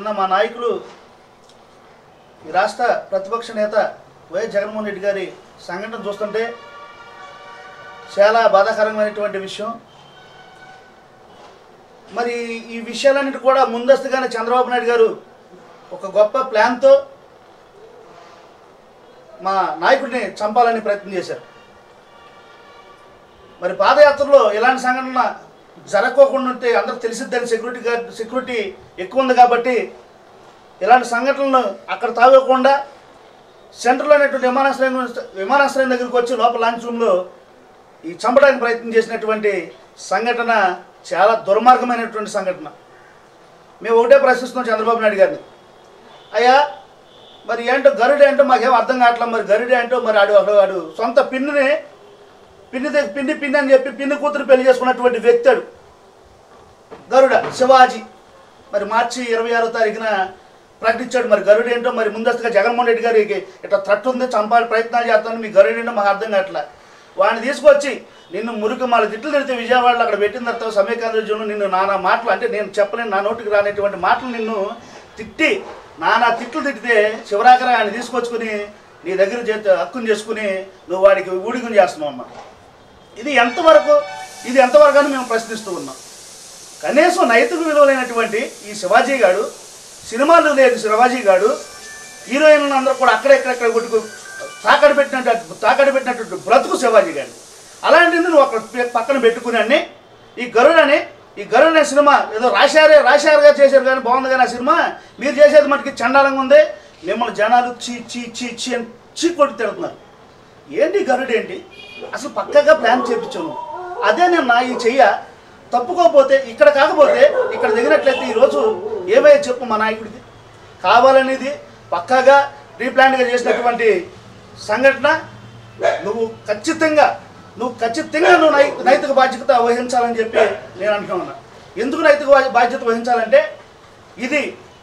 నిన్న మా నాయకులు ఈ రాష్ట్ర ప్రతిపక్ష నేత వైఎస్ జగన్మోహన్ రెడ్డి గారి సంఘటన చూస్తుంటే చాలా బాధాకరమైనటువంటి విషయం. మరి ఈ విషయాలన్నిటి కూడా ముందస్తుగానే చంద్రబాబు నాయుడు గారు ఒక గొప్ప ప్లాన్తో మా నాయకుడిని చంపాలని ప్రయత్నం చేశారు. మరి పాదయాత్రలో ఇలాంటి సంఘటన జరగకోకుండా ఉంటే అందరూ తెలిసిద్దని సెక్యూరిటీ ఎక్కువ ఉంది కాబట్టి ఇలాంటి సంఘటనలను అక్కడ తాగకుండా సెంటర్లో అనేటువంటి విమానాశ్రయం దగ్గరికి వచ్చి లోపల లాంచ్ రూమ్లో ఈ చంపడానికి ప్రయత్నం చేసినటువంటి సంఘటన చాలా దుర్మార్గమైనటువంటి సంఘటన. మేము ఒకటే ప్రశ్నిస్తున్నాం చంద్రబాబు నాయుడు గారిని, అయ్యా మరి ఏంటో గరుడు ఏంటో మాకేం అర్థం కావట్లేదు. మరి గరుడు ఏంటో మరి ఆడు సొంత పిన్ని అని చెప్పి పిన్ని కూతురు పెళ్లి చేసుకున్నటువంటి వ్యక్తి అడు గరుడ శివాజీ. మరి మార్చి 26వ తారీఖున ప్రకటించాడు. మరి గరుడు ఏంటో మరి ముందస్తుగా జగన్మోహన్ రెడ్డి గారికి ఇట్లా థ్రెట్ ఉంది, చంపాలి ప్రయత్నాలు చేస్తాను, మీ గరుడు ఏంటో మాకు అర్థం కావట్లే. వాడిని తీసుకొచ్చి నిన్ను మురికి మాల తిట్లు తిడితే విజయవాడలో అక్కడ పెట్టిన తర్వాత సమీకాంధ్రజీవును నిన్ను నానా మాటలు, అంటే నేను చెప్పలేను, నా నోటికి రానటువంటి మాటలు నిన్ను తిట్టి నానా తిట్లు తిట్టితే శివరాకర ఆయన తీసుకొచ్చుకుని నీ దగ్గర హక్కుని చేసుకుని నువ్వు వాడికి ఊడికం చేస్తున్నావు అన్నమాట. ఇది ఎంతవరకు అని మేము ప్రశ్నిస్తూ ఉన్నాం. కనీసం నైతిక విలువలైనటువంటి ఈ శివాజీ గారు, సినిమాలు లేదు శివాజీ గారు, హీరోయిన్లను అందరూ కూడా అక్కడెక్కడెక్కడ కొట్టుకు తాకడ పెట్టినటువంటి బ్రతుకు శివాజీ గారు. అలాంటిది నువ్వు అక్కడ పక్కన పెట్టుకుని అన్ని ఈ గరుడ సినిమా ఏదో రాశారుగా చేశారు కానీ బాగుంది కానీ ఆ సినిమా మీరు చేసేది మటుకి చండాలంగా ఉంది. మిమ్మల్ని జనాలు చీ అని కొట్టి తిడుతున్నారు. ఏంటి గరుడు ఏంటి అసలు పక్కగా ప్లాన్ చేయించాను. అదే నేను నా ఈ చెయ్య తప్పుకోకపోతే ఇక్కడ కాకపోతే ఇక్కడ దిగినట్లయితే ఈరోజు ఏమయ్యే చెప్పు మా నాయకుడికి. కావాలనేది పక్కాగా రీప్లాన్గా చేసినటువంటి సంఘటన. నువ్వు ఖచ్చితంగా నైతిక బాధ్యత వహించాలని చెప్పి నేను అంటున్నా. ఎందుకు నైతిక బాధ్యత వహించాలంటే ఇది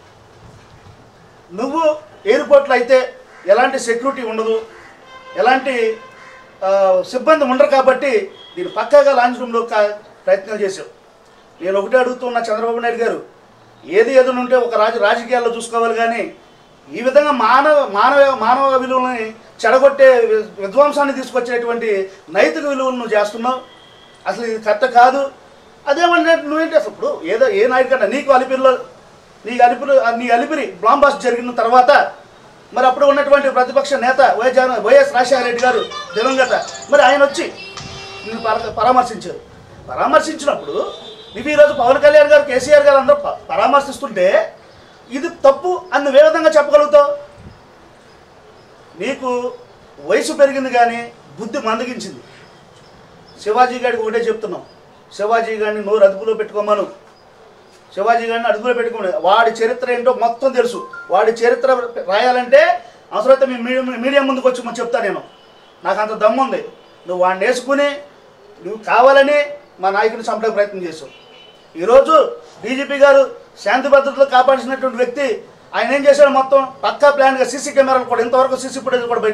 నువ్వు ఎయిర్పోర్ట్లో అయితే ఎలాంటి సెక్యూరిటీ ఉండదు, ఎలాంటి సిబ్బంది ఉండరు కాబట్టి దీన్ని పక్కాగా లాంచ్ రూమ్లో ప్రయత్నాలు చేశావు. నేను ఒకటే అడుగుతున్నా చంద్రబాబు నాయుడు గారు, ఏది ఉంటే ఒక రాజకీయాల్లో చూసుకోవాలి కానీ ఈ విధంగా మానవ విలువలని చెడగొట్టే విధ్వంసాన్ని తీసుకొచ్చేటువంటి నైతిక విలువలను నువ్వు చేస్తున్నావు. అసలు ఇది కరెక్ట్ కాదు. అదేమంటే నువ్వేంటి అసలు ఇప్పుడు ఏదో ఏ నాయకుడికన్నా నీ అలిపిరి బ్లాంబాస్ట్ జరిగిన తర్వాత మరి అప్పుడు ఉన్నటువంటి ప్రతిపక్ష నేత వైఎస్ రాజశేఖర రెడ్డి గారు దివంగత, మరి ఆయన వచ్చి నిన్ను పరామర్శించినప్పుడు నువ్వు ఈరోజు పవన్ కళ్యాణ్ గారు, కేసీఆర్ గారు అందరూ పరామర్శిస్తుంటే ఇది తప్పు అని నువ్వే విధంగా చెప్పగలుగుతావు? నీకు వయసు పెరిగింది కానీ బుద్ధి మందగించింది. శివాజీ గారికి ఒకటే చెప్తున్నాం, శివాజీ గారిని నోరు అదుపులో పెట్టుకోమను. శివాజీ గారిని అదుపులో పెట్టుకోమని, వాడి చరిత్ర ఏంటో మొత్తం తెలుసు. వాడి చరిత్ర రాయాలంటే అవసరమైతే మీడియా ముందుకు వచ్చి చెప్తా. నాకు అంత దమ్ముంది. నువ్వు వాడిని వేసుకుని నువ్వు కావాలని మా నాయకుడిని చంపడానికి ప్రయత్నం చేసావు. ఈరోజు డీజీపీ గారు శాంతి భద్రతలు కాపాడాల్సినటువంటి వ్యక్తి ఆయన ఏం చేశాడు, మొత్తం పక్కా ప్లాన్గా సీసీ కెమెరాలు కూడా ఇంతవరకు సీసీ ఫుటేజ్ కూడా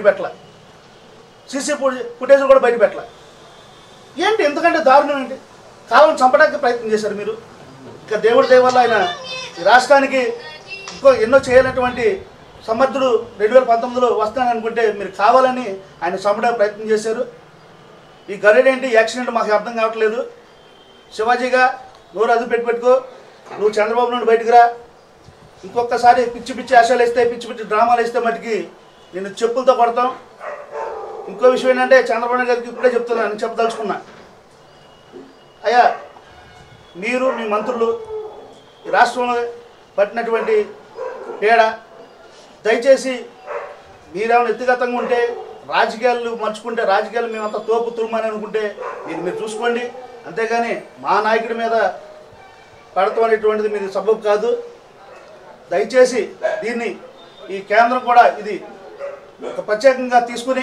బయట పెట్టలే. ఏంటి ఎందుకంటే దారుణం ఏంటి? కావాలని చంపడానికి ప్రయత్నం చేశారు మీరు. ఇక దేవుడి దయ వల్ల ఆయన ఈ రాష్ట్రానికి ఎన్నో చేయాలన్నటువంటి సమర్థుడు 2019లో వస్తానని అనుకుంటే మీరు కావాలని ఆయన చంపడానికి ప్రయత్నం చేశారు. ఈ గరుడేంటి యాక్సిడెంట్ మాకు అర్థం కావట్లేదు. శివాజీగా నోరు అదుపు పెట్టుకో. నువ్వు చంద్రబాబు నుండి బయటకు రా. ఇంకొకసారి పిచ్చి ఆశలు వేస్తే, పిచ్చి డ్రామాలు వేస్తే మటుకి నేను చెప్పులతో కొడతాం. ఇంకో విషయం ఏంటంటే చంద్రబాబు గారికి ఇప్పుడే చెప్తున్నాను, నేను చెప్పదలుచుకున్నా. అయ్యా మీరు మీ మంత్రులు ఈ రాష్ట్రంలో పట్టినటువంటి పీడ, దయచేసి మీరేమైనా వ్యక్తిగతంగా ఉంటే రాజకీయాలు మర్చుకుంటే, రాజకీయాలు మేమంతా తోపు తురుమని అనుకుంటే మీరు చూసుకోండి. అంతేగాని మా నాయకుడి మీద పడతాం అనేటువంటిది మీరు సబబు కాదు. దయచేసి దీన్ని ఈ కేంద్రం కూడా ఇది ఒక ప్రత్యేకంగా తీసుకుని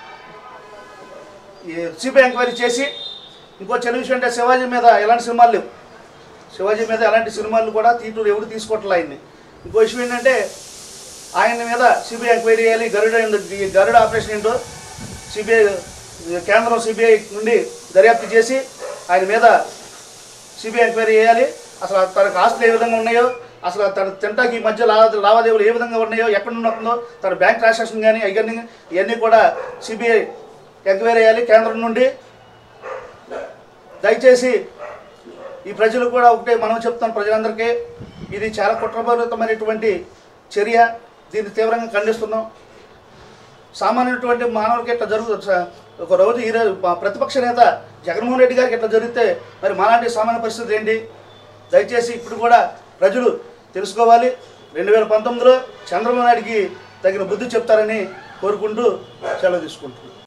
సిబిఐ ఎంక్వైరీ చేసి, ఇంకో చిన్న విషయం అంటే శివాజీ మీద ఎలాంటి సినిమాలు లేవు. శివాజీ మీద ఎలాంటి సినిమాలు కూడా ఎవరు తీసుకోవట్లే ఆయన్ని. ఇంకో విషయం ఏంటంటే ఆయన మీద సిబిఐ ఎంక్వైరీ చేయాలి. గరుడ ఆపరేషన్ ఏంటో కేంద్రం సిబిఐ నుండి దర్యాప్తు చేసి ఆయన మీద సిబిఐ ఎంక్వైరీ చేయాలి. అసలు తనకు ఆస్తులు ఏ విధంగా ఉన్నాయో, అసలు తన తింటాకి ఈ మధ్య లావాదేవీలు ఏ విధంగా ఉన్నాయో, ఎక్కడ నుండి వస్తుందో, తన బ్యాంక్ ట్రాన్సాక్షన్ కానీ ఇవన్నీ కూడా సిబిఐ ఎంక్వైరీ చేయాలి కేంద్రం నుండి. దయచేసి ఈ ప్రజలు కూడా ఒకటే మనం చెప్తాం ప్రజలందరికీ, ఇది చాలా కుట్రపూరితమైనటువంటి చర్య. దీన్ని తీవ్రంగా ఖండిస్తున్నాం. సామాన్యమైనటువంటి మానవులకి ఇట్లా జరుగుతుంది. ఒక రోజు ఈరోజు ప్రతిపక్ష నేత జగన్మోహన్ రెడ్డి గారికి ఇట్లా జరిగితే మరి మాలాంటి సామాన్య పరిస్థితి ఏంటి? దయచేసి ఇప్పుడు కూడా ప్రజలు తెలుసుకోవాలి. 2019లో చంద్రబాబు నాయుడికి తగిన బుద్ధి చెప్తారని కోరుకుంటూ సెలవు తీసుకుంటున్నాను.